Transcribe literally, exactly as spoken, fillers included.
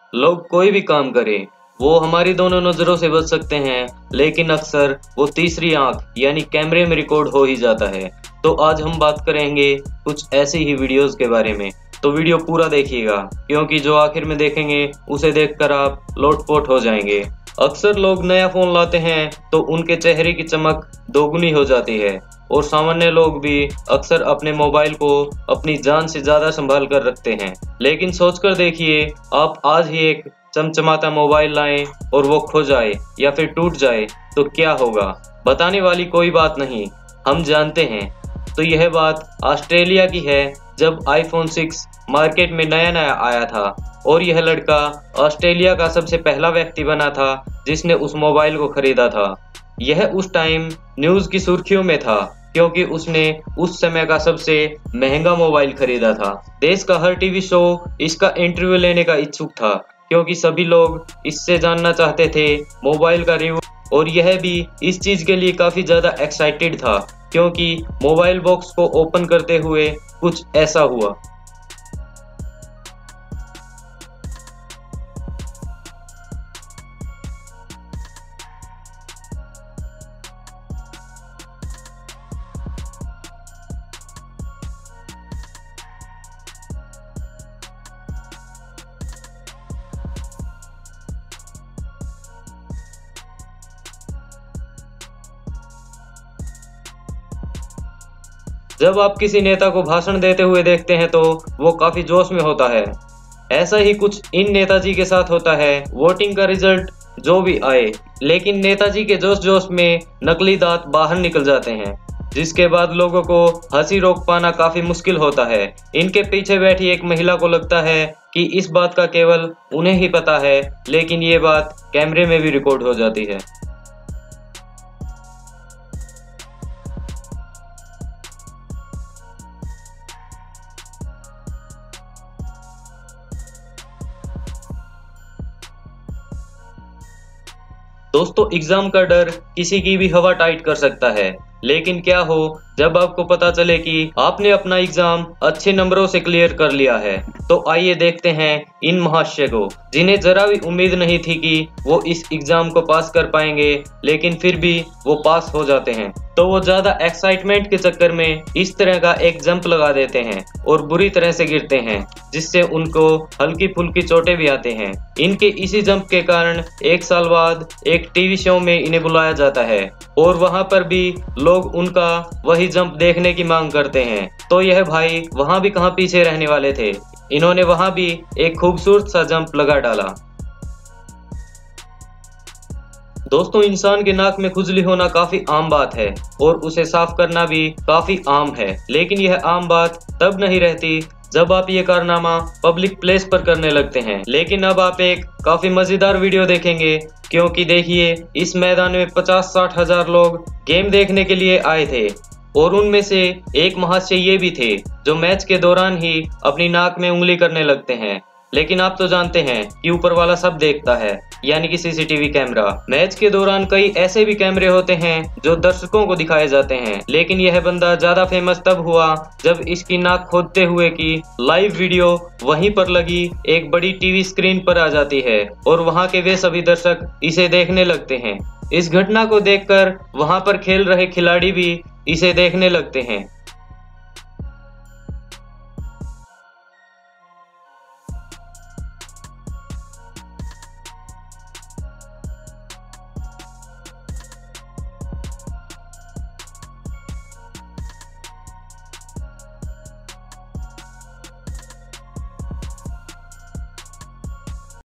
लोग कोई भी काम करें, वो हमारी दोनों नजरों से बच सकते हैं, लेकिन अक्सर वो तीसरी आंख यानी कैमरे में रिकॉर्ड हो ही जाता है। तो आज हम बात करेंगे कुछ ऐसी ही वीडियोस के बारे में, तो वीडियो पूरा देखिएगा, क्योंकि जो आखिर में देखेंगे उसे देखकर आप लोटपोट हो जाएंगे। अक्सर लोग नया फोन लाते हैं तो उनके चेहरे की चमक दोगुनी हो जाती है, और सामान्य लोग भी अक्सर अपने मोबाइल को अपनी जान से ज्यादा संभाल कर रखते हैं। लेकिन सोचकर देखिए, आप आज ही एक चमचमाता मोबाइल लाएं और वो खो जाए या फिर टूट जाए तो क्या होगा। बताने वाली कोई बात नहीं, हम जानते हैं। तो यह बात ऑस्ट्रेलिया की है, जब आईफोन सिक्स मार्केट में नया नया आया था और यह लड़का ऑस्ट्रेलिया का सबसे पहला व्यक्ति बना था जिसने उस मोबाइल को खरीदा था। यह उस टाइम न्यूज की सुर्खियों में था क्योंकि उसने उस समय का सबसे महंगा मोबाइल खरीदा था। देश का हर टीवी शो इसका इंटरव्यू लेने का इच्छुक था, क्योंकि सभी लोग इससे जानना चाहते थे मोबाइल का रिव्यू, और यह भी इस चीज के लिए काफी ज्यादा एक्साइटेड था क्योंकि मोबाइल बॉक्स को ओपन करते हुए कुछ ऐसा हुआ। जब आप किसी नेता को भाषण देते हुए देखते हैं तो वो काफी जोश में होता है। ऐसा ही कुछ इन नेताजी के साथ होता है। वोटिंग का रिजल्ट जो भी आए, लेकिन नेताजी के जोश जोश में नकली दांत बाहर निकल जाते हैं, जिसके बाद लोगों को हंसी रोक पाना काफी मुश्किल होता है। इनके पीछे बैठी एक महिला को लगता है कि इस बात का केवल उन्हें ही पता है, लेकिन ये बात कैमरे में भी रिकॉर्ड हो जाती है। दोस्तों, एग्जाम का डर किसी की भी हवा टाइट कर सकता है, लेकिन क्या हो जब आपको पता चले कि आपने अपना एग्जाम अच्छे नंबरों से क्लियर कर लिया है। तो आइए देखते हैं इन महाशय को, जिन्हें जरा भी उम्मीद नहीं थी कि वो इस एग्जाम को पास कर पाएंगे, लेकिन फिर भी वो पास हो जाते हैं। तो वो ज्यादा एक्साइटमेंट के चक्कर में इस तरह का एक जंप लगा देते हैं और बुरी तरह से गिरते हैं, जिससे उनको हल्की फुल्की चोटें भी आते हैं। इनके इसी जंप के कारण एक साल बाद एक टीवी शो में इन्हें बुलाया जाता है, और वहां पर भी लोग उनका वही जंप देखने की मांग करते हैं। तो यह भाई वहां भी कहां पीछे रहने वाले थे, इन्होंने वहां भी एक खूबसूरत सा जंप लगा डाला। दोस्तों, इंसान के नाक में खुजली होना काफी आम बात है और उसे साफ करना भी काफी आम है, लेकिन यह आम बात तब नहीं रहती जब आप ये कारनामा पब्लिक प्लेस पर करने लगते हैं। लेकिन अब आप एक काफी मजेदार वीडियो देखेंगे, क्योंकि देखिए, इस मैदान में पचास साठ हजार लोग गेम देखने के लिए आए थे, और उनमें से एक महाशय ये भी थे जो मैच के दौरान ही अपनी नाक में उंगली करने लगते हैं। लेकिन आप तो जानते हैं कि ऊपर वाला सब देखता है, यानी कि सीसीटीवी कैमरा। मैच के दौरान कई ऐसे भी कैमरे होते हैं जो दर्शकों को दिखाए जाते हैं, लेकिन यह बंदा ज्यादा फेमस तब हुआ जब इसकी नाक खोदते हुए की लाइव वीडियो वहीं पर लगी एक बड़ी टीवी स्क्रीन पर आ जाती है, और वहां के वे सभी दर्शक इसे देखने लगते हैं। इस घटना को देखकर वहां पर खेल रहे खिलाड़ी भी इसे देखने लगते हैं।